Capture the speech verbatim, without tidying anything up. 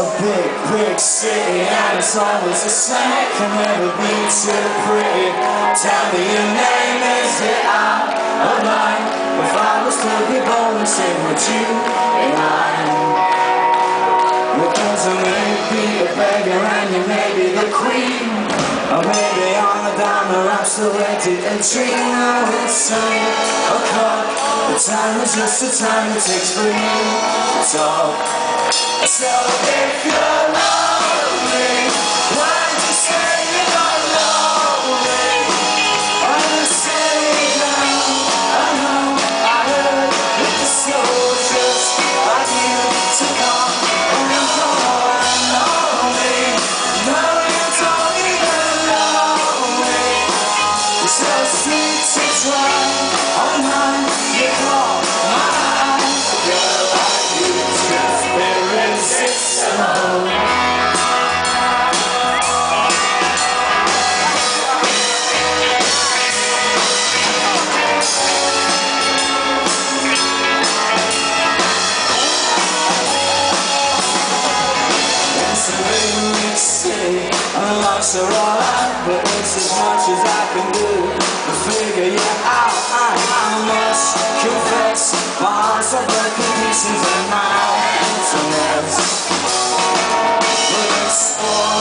a big, big city, and it's always the same. Can never be too pretty. Tell me your name, is it out of line? If I was to be born and sing, would you in line? Because I may be a beggar and you may be the queen, or maybe on a downer I'm still waiting and dream. Now it's seven o'clock, the time is just the time it takes for you to talk. So if you're lonely, why don't you say you're not lonely? Why don't you say now? I know, I heard that the soldiers like you to come and go and know me. No, you don't even know me. It's so sweet to try. All night you call my eye. Girl, like you just irresistible. And locks are all out, but it's as much as I can do to figure you out. I, I must confess, my heart's a broken pieces and my hands a mess. But it's all